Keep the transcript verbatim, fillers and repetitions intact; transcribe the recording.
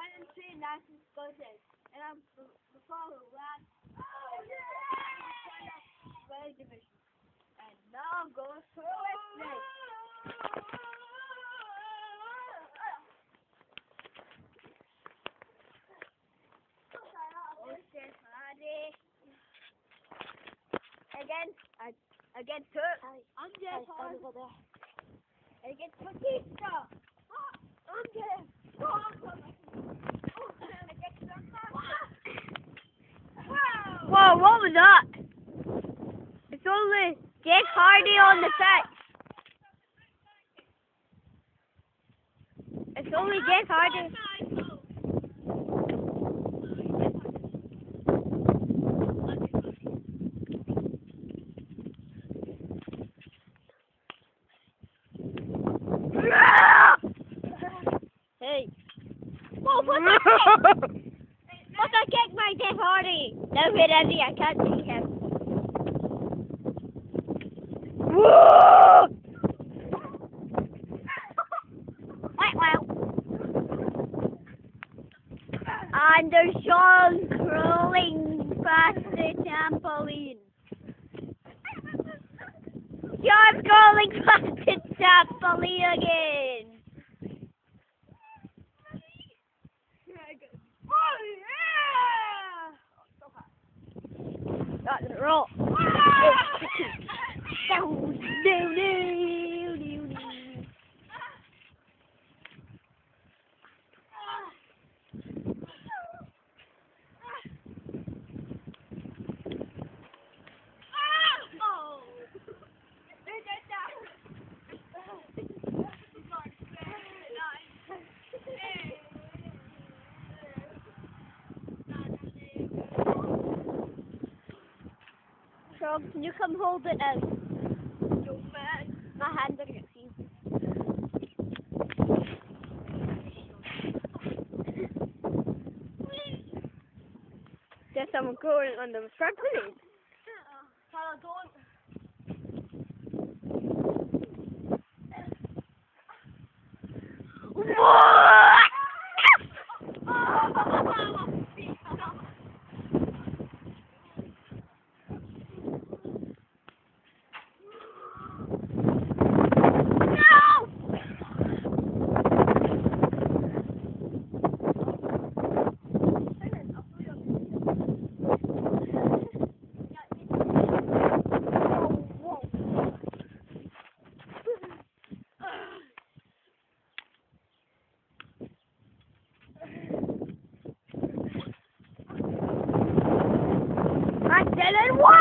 and see nice discussion. And I'm before we ran, oh yeah, very division. And now goes to Wesley. Again, against her. I'm just on. Against Batista. I'm just. Whoa, what was that? It's only Jeff Hardy on the pitch. It's only Jeff Hardy. Hey. Whoa, what's that kick? What's that kick by Jeff Hardy? No, where is he? I can't see him. Whoa! Wow, wow. And there's Sean crawling past the trampoline. Sean's crawling past the trampoline again. Got the roll. No, no, no, no. Frog, can you come hold it now? No, man. My hands are getting seen. There's someone going on the trampoline. Tyler, don't. I didn't want